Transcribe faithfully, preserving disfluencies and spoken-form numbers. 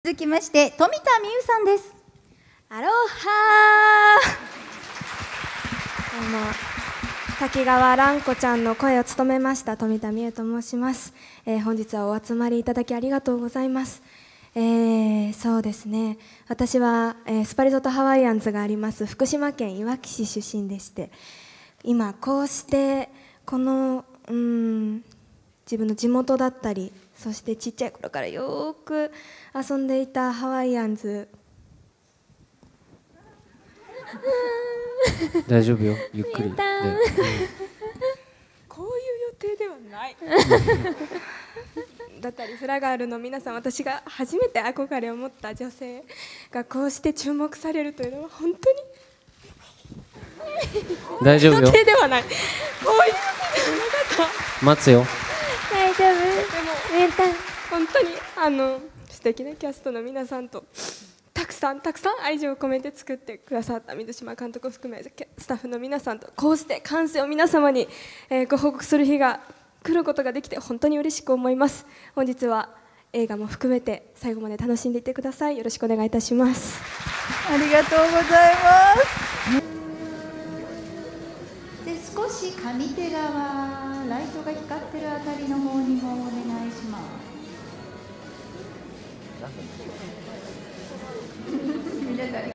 続きまして富田美優さんです。 アロハー。どうも滝川蘭子ちゃんの声を務めました富田美優と申します。えー、本日はお集まりいただきありがとうございます。えー、そうですね、私は、えー、スパリゾートハワイアンズがあります福島県いわき市出身でして、今こうしてこのうん自分の地元だったり、そしてちっちゃい頃からよーく遊んでいたハワイアンズ大丈夫よ、ゆっくりで、うん、 こういう予定ではないだったりフラガールの皆さん、私が初めて憧れを持った女性がこうして注目されるというのは本当に大丈夫よ、 予定ではない、こういう予定ではなかった。 待つよ、 大丈夫。でも本当にあの素敵なキャストの皆さんとたくさんたくさん愛情を込めて作ってくださった水島監督を含めスタッフの皆さんとこうして完成を皆様に、えー、ご報告する日が来ることができて本当に嬉しく思います。本日は映画も含めて最後まで楽しんでいってください。よろしくお願いいたします。 ありがとうございます。で少し上手側ラ